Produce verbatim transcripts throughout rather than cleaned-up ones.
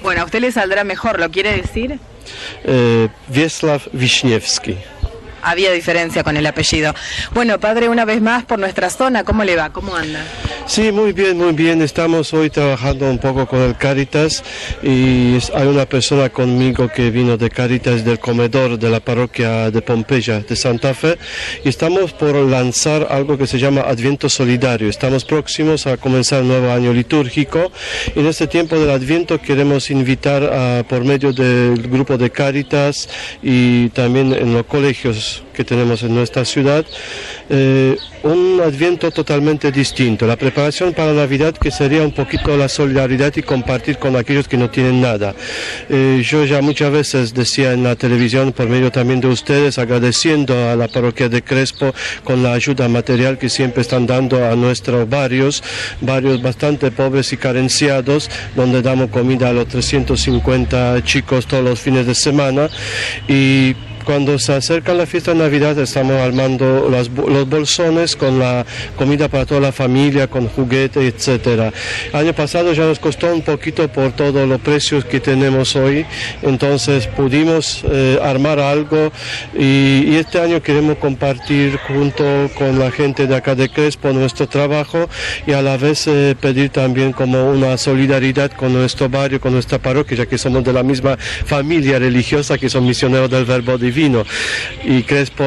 Bueno, a usted le saldrá mejor, ¿lo quiere decir? Eh, Wiesław Wiśniewski. Había diferencia con el apellido. Bueno, padre, una vez más por nuestra zona, ¿cómo le va? ¿Cómo anda? Sí, muy bien, muy bien. Estamos hoy trabajando un poco con el Cáritas y hay una persona conmigo que vino de Cáritas del comedor de la parroquia de Pompeya, de Santa Fe, y estamos por lanzar algo que se llama Adviento Solidario. Estamos próximos a comenzar el nuevo año litúrgico y en este tiempo del Adviento queremos invitar a, por medio del grupo de Cáritas y también en los colegios que tenemos en nuestra ciudad, eh, un Adviento totalmente distinto. La preparación para Navidad, que sería un poquito la solidaridad y compartir con aquellos que no tienen nada. Eh, yo ya muchas veces decía en la televisión, por medio también de ustedes, agradeciendo a la parroquia de Crespo con la ayuda material que siempre están dando a nuestros barrios, barrios bastante pobres y carenciados, donde damos comida a los trescientos cincuenta chicos todos los fines de semana. Y cuando se acerca la fiesta de Navidad estamos armando los, los bolsones con la comida para toda la familia, con juguetes, etcétera. El año pasado ya nos costó un poquito por todos los precios que tenemos hoy, entonces pudimos eh, armar algo y, y este año queremos compartir junto con la gente de acá de Crespo nuestro trabajo y a la vez eh, pedir también como una solidaridad con nuestro barrio, con nuestra parroquia, ya que somos de la misma familia religiosa que son misioneros del Verbo Divino. Vino y Crespo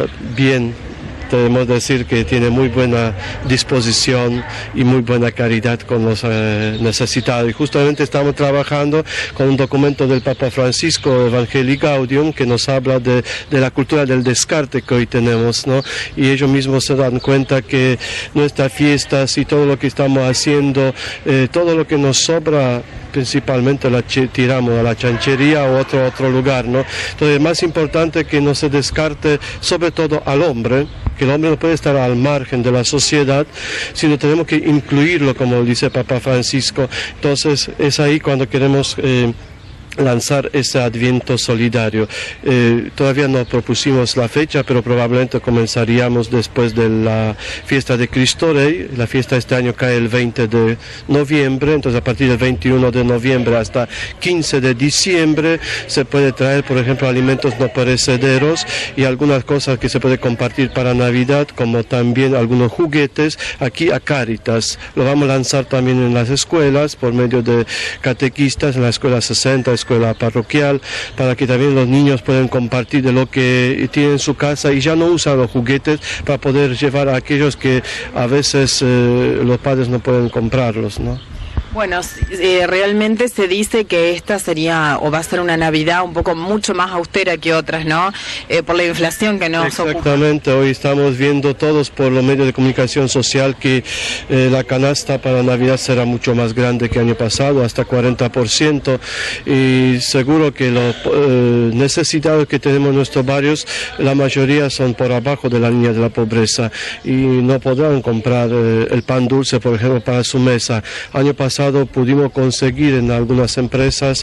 bien, debemos decir que tiene muy buena disposición y muy buena caridad con los eh, necesitados. Y justamente estamos trabajando con un documento del Papa Francisco, Evangelii Gaudium, que nos habla de, de la cultura del descarte que hoy tenemos, ¿no? Y ellos mismos se dan cuenta que nuestras fiestas y todo lo que estamos haciendo, eh, todo lo que nos sobra, principalmente la tiramos a la chanchería o otro otro lugar, ¿no? Entonces es más importante que no se descarte sobre todo al hombre, que el hombre no puede estar al margen de la sociedad, sino tenemos que incluirlo, como dice Papa Francisco. Entonces es ahí cuando queremos eh, lanzar ese Adviento Solidario. Eh, todavía no propusimos la fecha, pero probablemente comenzaríamos después de la fiesta de Cristo Rey. La fiesta este año cae el veinte de noviembre, entonces a partir del veintiuno de noviembre hasta quince de diciembre se puede traer, por ejemplo, alimentos no perecederos y algunas cosas que se puede compartir para Navidad, como también algunos juguetes, aquí a Cáritas. Lo vamos a lanzar también en las escuelas, por medio de catequistas, en la escuela sesenta, escuela parroquial, para que también los niños puedan compartir de lo que tienen en su casa y ya no usan los juguetes para poder llevar a aquellos que a veces eh, los padres no pueden comprarlos, ¿no? Bueno, eh, realmente se dice que esta sería o va a ser una Navidad un poco mucho más austera que otras, ¿no? Eh, por la inflación que nos Exactamente, ocupa. Hoy estamos viendo todos por los medios de comunicación social que eh, la canasta para Navidad será mucho más grande que el año pasado, hasta cuarenta por ciento, y seguro que los eh, necesitados que tenemos en nuestros barrios, la mayoría son por abajo de la línea de la pobreza y no podrán comprar eh, el pan dulce, por ejemplo, para su mesa. Año pasado pudimos conseguir en algunas empresas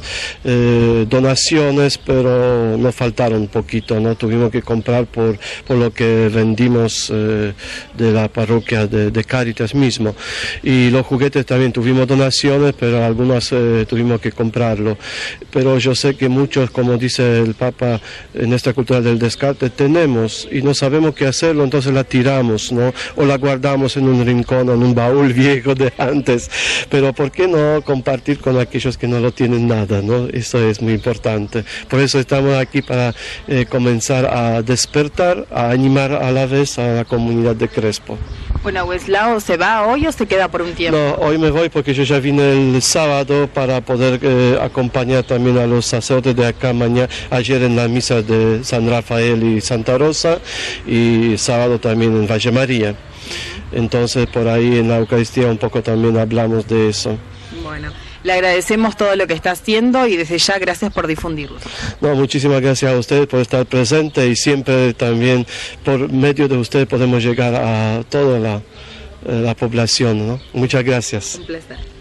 eh, donaciones, pero nos faltaron un poquito, ¿no? Tuvimos que comprar por, por lo que vendimos eh, de la parroquia de, de Cáritas mismo. Y los juguetes también tuvimos donaciones, pero algunas eh, tuvimos que comprarlo. Pero yo sé que muchos, como dice el Papa, en esta cultura del descarte tenemos y no sabemos qué hacerlo, entonces la tiramos, ¿no? O la guardamos en un rincón, en un baúl viejo de antes. Pero ¿por qué no compartir con aquellos que no lo tienen nada, ¿no? Eso es muy importante. Por eso estamos aquí para eh, comenzar a despertar, a animar a la vez a la comunidad de Crespo. Bueno, Wenceslao, ¿se va hoy o se queda por un tiempo? No, hoy me voy porque yo ya vine el sábado para poder eh, acompañar también a los sacerdotes de acá mañana, ayer en la misa de San Rafael y Santa Rosa y sábado también en Valle María. Entonces por ahí en la Eucaristía un poco también hablamos de eso. Bueno, le agradecemos todo lo que está haciendo y desde ya gracias por difundirlo. No, muchísimas gracias a ustedes por estar presentes y siempre también por medio de ustedes podemos llegar a toda la, la población, ¿no? Muchas gracias. Un placer.